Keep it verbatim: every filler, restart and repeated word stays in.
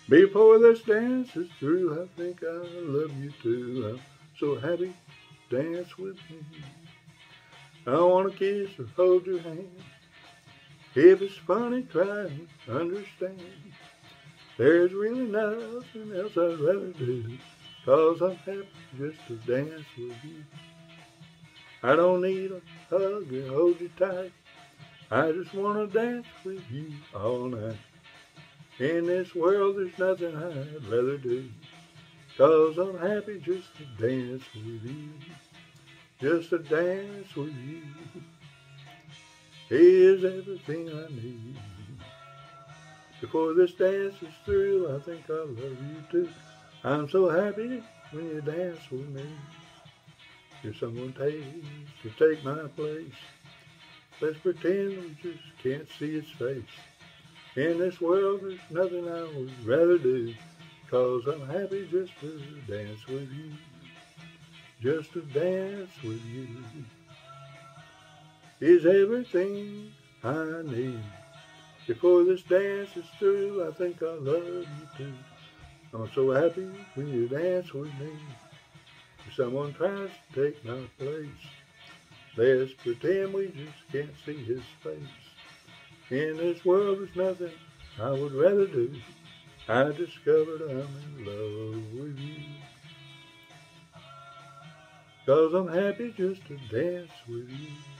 Before this dance is through, I think I love you too. I'm so happy, dance with me. I wanna kiss or hold your hand. If it's funny, try and understand. There's really nothing else I'd rather do, 'cause I'm happy just to dance with you. I don't need a hug and hold you tight. I just wanna dance with you all night. In this world there's nothing I'd rather do, 'cause I'm happy just to dance with you. Just to dance with you is everything I need. Before this dance is through, I think I love you too. I'm so happy when you dance with me. If someone takes to take my place, let's pretend we just can't see its face. In this world there's nothing I would rather do, 'cause I'm happy just to dance with you. Just to dance with you is everything I need. Before this dance is through, I think I love you too. I'm so happy when you dance with me. If someone tries to take my place, let's pretend we just can't see his face. In this world there's nothing I would rather do. I discovered I'm in love with you, 'cause I'm happy just to dance with you.